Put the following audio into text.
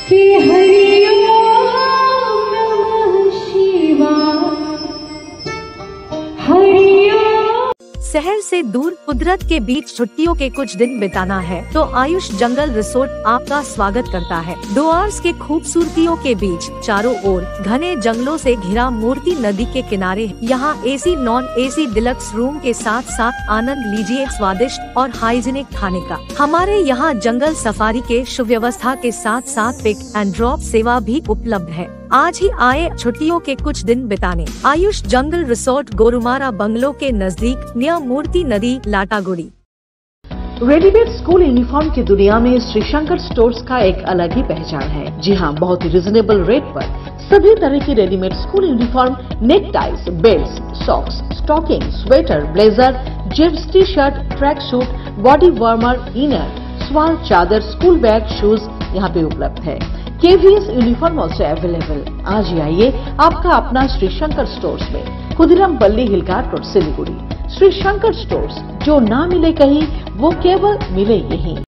कि हरि ओम नमः शिवाय, हरि ओम। शहर से दूर कुदरत के बीच छुट्टियों के कुछ दिन बिताना है तो आयुष जंगल रिसोर्ट आपका स्वागत करता है। डुआर्स के खूबसूरतियों के बीच चारों ओर घने जंगलों से घिरा मूर्ति नदी के किनारे यहाँ AC non AC deluxe room के साथ साथ आनंद लीजिए स्वादिष्ट और हाइजीनिक खाने का। हमारे यहाँ जंगल सफारी के सुव्यवस्था के साथ साथ पिक एंड ड्रॉप सेवा भी उपलब्ध है। आज ही आए छुट्टियों के कुछ दिन बिताने। Ayush jungle resort Gorumara bungalow के नजदीक नियर मूर्ति नदी लाटागुड़ी। रेडीमेड स्कूल यूनिफॉर्म की दुनिया में श्री शंकर स्टोर्स का एक अलग ही पहचान है। जी हाँ, बहुत ही रिजनेबल रेट पर सभी तरह की readymade school uniform, neck ties, belt, socks, stocking, sweater, blazer, jeans T shirt, tracksuit, body warmer, inner, shawl, चादर, स्कूल बैग, शूज यहाँ पे उपलब्ध है। KVS uniform also available. आज ही आइए आपका अपना श्री शंकर स्टोर्स में, खुदिराम पल्ली हिलघाट रोड, सिलीगुड़ी। श्री शंकर स्टोर्स, जो ना मिले कहीं वो केवल मिले यहीं।